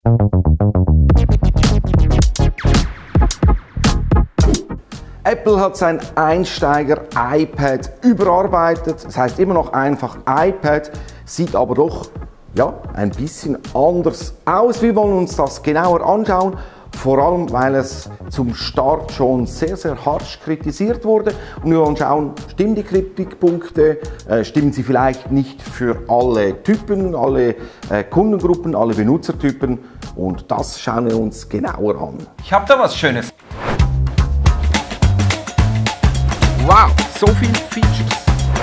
Apple hat sein Einsteiger-iPad überarbeitet. Das heißt immer noch einfach iPad, sieht aber doch ein bisschen anders aus. Wir wollen uns das genauer anschauen, vor allem weil es zum Start schon sehr, sehr harsch kritisiert wurde. Und wir wollen schauen, stimmen die Kritikpunkte, stimmen sie vielleicht nicht für alle Typen, alle Kundengruppen, alle Benutzertypen. Und das schauen wir uns genauer an. Ich habe da was Schönes. Wow, so viele Features.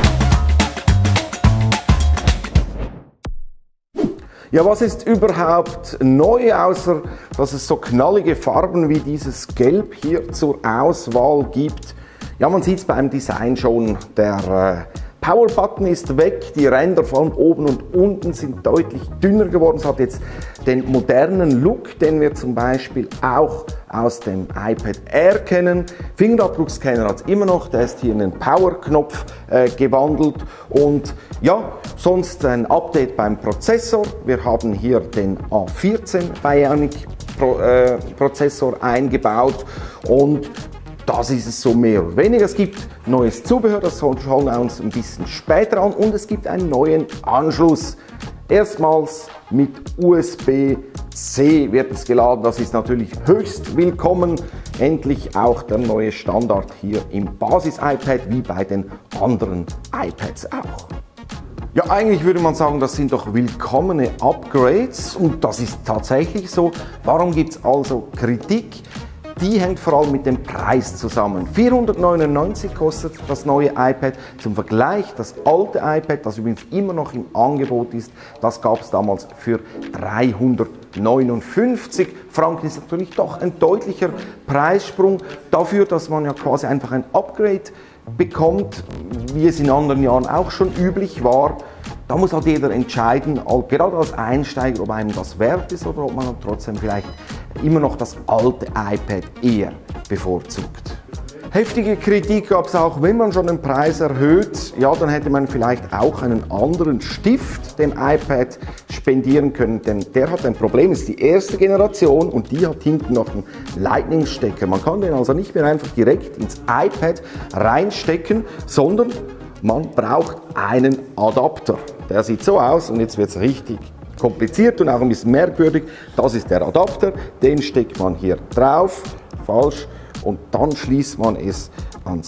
Ja, was ist überhaupt neu, außer dass es so knallige Farben wie dieses Gelb hier zur Auswahl gibt? Ja, man sieht es beim Design schon, der Power-Button ist weg, die Ränder von oben und unten sind deutlich dünner geworden. Es hat jetzt den modernen Look, den wir zum Beispiel auch aus dem iPad Air kennen. Fingerabdruckscanner hat es immer noch, der ist hier in den Power-Knopf gewandelt. Und ja, sonst ein Update beim Prozessor. Wir haben hier den A14 Bionic Prozessor eingebaut und das ist es so mehr oder weniger. Es gibt neues Zubehör, das schauen wir uns ein bisschen später an, und es gibt einen neuen Anschluss. Erstmals mit USB-C wird es geladen, das ist natürlich höchst willkommen. Endlich auch der neue Standard hier im Basis-iPad, wie bei den anderen iPads auch. Ja, eigentlich würde man sagen, das sind doch willkommene Upgrades, und das ist tatsächlich so. Warum gibt es also Kritik? Die hängt vor allem mit dem Preis zusammen. 499 kostet das neue iPad. Zum Vergleich, das alte iPad, das übrigens immer noch im Angebot ist, das gab es damals für 359 Franken. Ist natürlich doch ein deutlicher Preissprung dafür, dass man ja quasi einfach ein Upgrade bekommt, wie es in anderen Jahren auch schon üblich war. Da muss halt jeder entscheiden, gerade als Einsteiger, ob einem das wert ist oder ob man trotzdem vielleicht immer noch das alte iPad eher bevorzugt. Heftige Kritik gab es auch, wenn man schon den Preis erhöht, ja, dann hätte man vielleicht auch einen anderen Stift dem iPad spendieren können, denn der hat ein Problem, ist die erste Generation und die hat hinten noch einen Lightning-Stecker. Man kann den also nicht mehr einfach direkt ins iPad reinstecken, sondern man braucht einen Adapter. Der sieht so aus, und jetzt wird es richtig kompliziert und auch ein bisschen merkwürdig. Das ist der Adapter, den steckt man hier drauf, falsch, und dann schließt man es ans,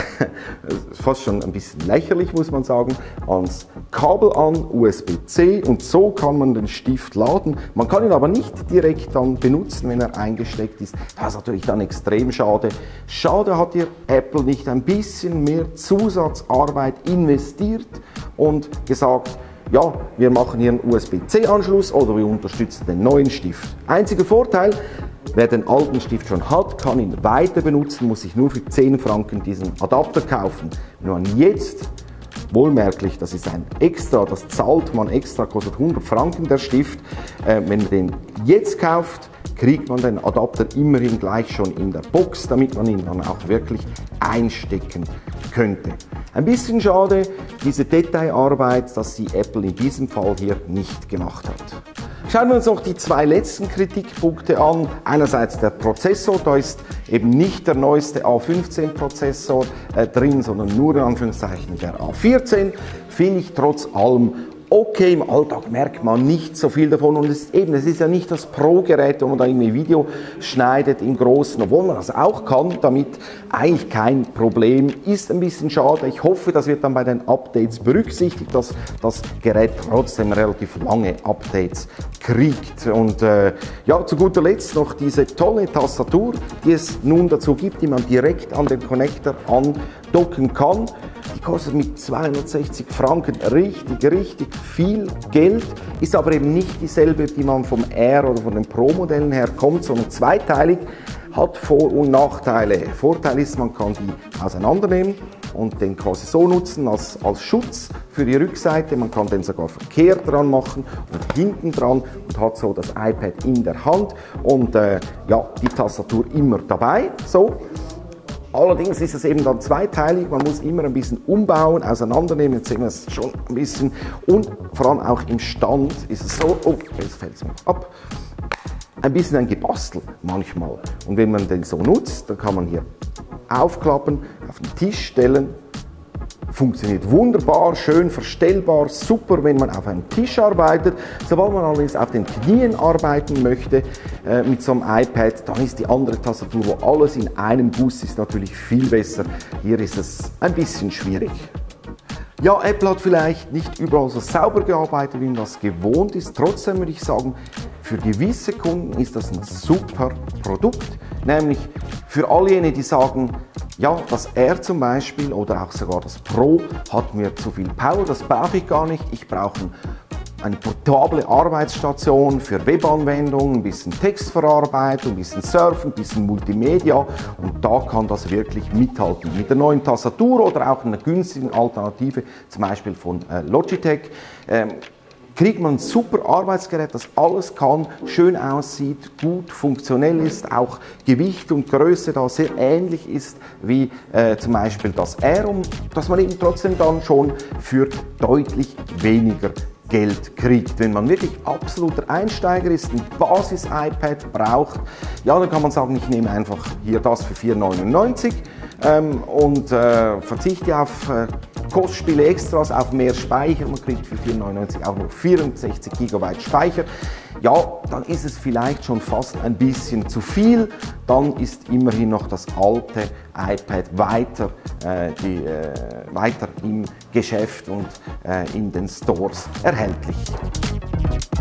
fast schon ein bisschen lächerlich muss man sagen, ans Kabel an, USB-C, und so kann man den Stift laden. Man kann ihn aber nicht direkt dann benutzen, wenn er eingesteckt ist. Das ist natürlich dann extrem schade. Schade, hat hier Apple nicht ein bisschen mehr Zusatzarbeit investiert und gesagt, ja, wir machen hier einen USB-C-Anschluss oder wir unterstützen den neuen Stift. Einziger Vorteil, wer den alten Stift schon hat, kann ihn weiter benutzen, muss sich nur für 10 Franken diesen Adapter kaufen. Wenn man jetzt, wohlmerklich, das ist ein extra, das zahlt man extra, kostet 100 Franken der Stift. Wenn man den jetzt kauft, kriegt man den Adapter immerhin gleich schon in der Box, damit man ihn dann auch wirklich einstecken könnte. Ein bisschen schade, diese Detailarbeit, dass sie Apple in diesem Fall hier nicht gemacht hat. Schauen wir uns noch die zwei letzten Kritikpunkte an. Einerseits der Prozessor, da ist eben nicht der neueste A15-Prozessor drin, sondern nur in Anführungszeichen der A14. Finde ich trotz allem okay, im Alltag merkt man nicht so viel davon, und es ist ja nicht das Pro-Gerät, wo man da irgendwie Video schneidet im Großen, obwohl man das auch kann, damit eigentlich kein Problem. Ist ein bisschen schade. Ich hoffe, das wird dann bei den Updates berücksichtigt, dass das Gerät trotzdem relativ lange Updates kriegt. Und ja, zu guter Letzt noch diese tolle Tastatur, die es nun dazu gibt, die man direkt an den Connector andocken kann. Die kostet mit 260 Franken richtig viel Geld, ist aber eben nicht dieselbe, die man vom Air oder von den Pro-Modellen her kommt, sondern zweiteilig, hat Vor- und Nachteile. Vorteil ist, man kann die auseinandernehmen und den quasi so nutzen als Schutz für die Rückseite. Man kann den sogar verkehrt dran machen oder hinten dran und hat so das iPad in der Hand und ja, die Tastatur immer dabei. So. Allerdings ist es eben dann zweiteilig, man muss immer ein bisschen umbauen, auseinandernehmen, jetzt sehen wir es schon ein bisschen, und vor allem auch im Stand ist es so, oh, jetzt fällt es mir ab, ein bisschen ein Gebastel manchmal. Und wenn man den so nutzt, dann kann man hier aufklappen, auf den Tisch stellen. Funktioniert wunderbar, schön verstellbar, super, wenn man auf einem Tisch arbeitet. Sobald man allerdings auf den Knien arbeiten möchte mit so einem iPad, dann ist die andere Tastatur, wo alles in einem Guss ist, natürlich viel besser. Hier ist es ein bisschen schwierig. Ja, Apple hat vielleicht nicht überall so sauber gearbeitet, wie man das gewohnt ist. Trotzdem würde ich sagen, für gewisse Kunden ist das ein super Produkt. Nämlich für all jene, die sagen, ja, das R zum Beispiel oder auch sogar das Pro hat mir zu viel Power, das brauche ich gar nicht. Ich brauche eine portable Arbeitsstation für Webanwendungen, ein bisschen Textverarbeitung, ein bisschen Surfen, ein bisschen Multimedia und da kann das wirklich mithalten. Mit der neuen Tastatur oder auch einer günstigen Alternative, zum Beispiel von Logitech, kriegt man ein super Arbeitsgerät, das alles kann, schön aussieht, gut funktionell ist, auch Gewicht und Größe da sehr ähnlich ist wie zum Beispiel das R, und dass man eben trotzdem dann schon für deutlich weniger Geld kriegt. Wenn man wirklich absoluter Einsteiger ist, ein Basis-iPad braucht, ja, dann kann man sagen, ich nehme einfach hier das für 4,99 und verzichte auf Kostspiele Extras, auf mehr Speicher. Man kriegt für 4,99 auch noch 64 GB Speicher. Ja, dann ist es vielleicht schon fast ein bisschen zu viel. Dann ist immerhin noch das alte iPad weiter im Geschäft und in den Stores erhältlich.